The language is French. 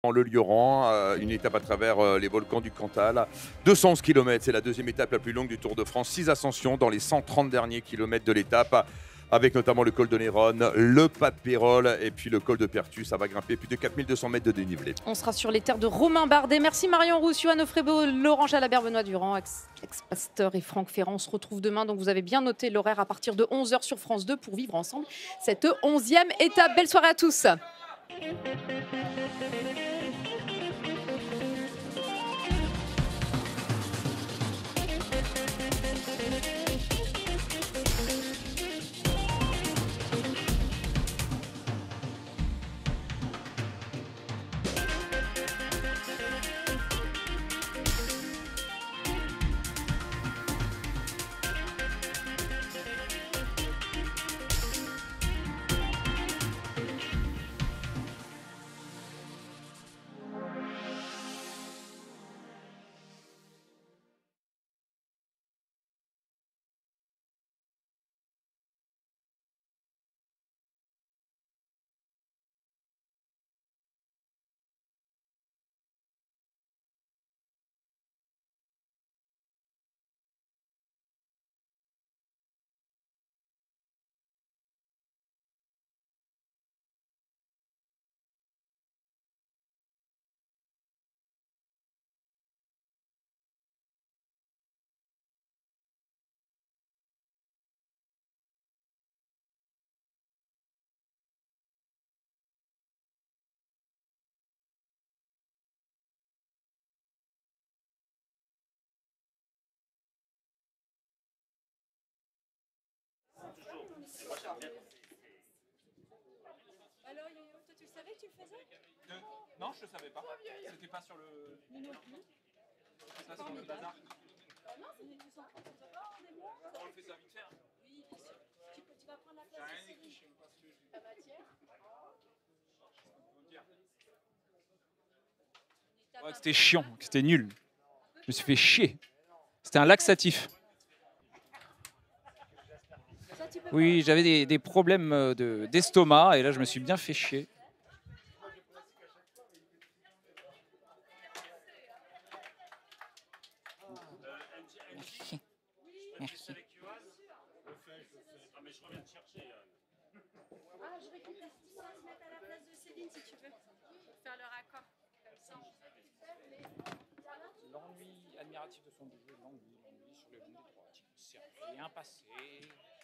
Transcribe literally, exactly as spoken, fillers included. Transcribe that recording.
Le Lioran, euh, une étape à travers euh, les volcans du Cantal. deux cent onze kilomètres, c'est la deuxième étape la plus longue du Tour de France. six ascensions dans les cent trente derniers kilomètres de l'étape, avec notamment le col de Néronne, le pas de Pérol et puis le col de Pertus. Ça va grimper plus de quatre mille deux cents mètres de dénivelé. On sera sur les terres de Romain Bardet. Merci Marion Roussio, Anne Frébeau, Laurent Jalabert, Benoît Durand, ex-pasteur et Franck Ferrand. On se retrouve demain. Donc vous avez bien noté l'horaire à partir de onze heures sur France deux pour vivre ensemble cette onzième étape. Belle soirée à tous. Alors, toi, tu le savais que tu le faisais? De... Non, je le savais pas. C'était pas sur le. Non plus. C'est pas sur le bazar. Ah non, c'est des deux cent trente, ça va, on est bon. On le fait ça vite fait. Oui, bien sûr. Tu, peux, tu vas prendre la place de Céline. La matière. Ouais, c'était chiant, c'était nul. Je me suis fait chier. C'était un laxatif. Oui, j'avais des, des problèmes de, d'estomac et là je me suis bien fait chier. Merci. Merci. Ah, je récupère dix centimètres à la place de Céline si tu veux. Faire le raccord. Comme ça. L'ennui admiratif de son jeu, l'ennui, l'ennui sur les longs détroits. Il ne s'est rien passé.